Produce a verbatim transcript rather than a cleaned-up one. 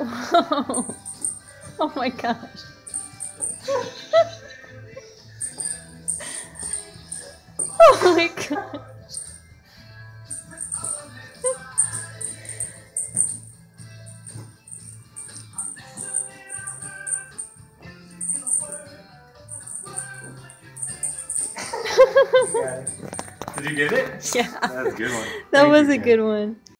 Whoa. Oh my gosh. Oh my gosh. Did you get it? Yeah. That was a good one. That Thank was you, a Jen. good one.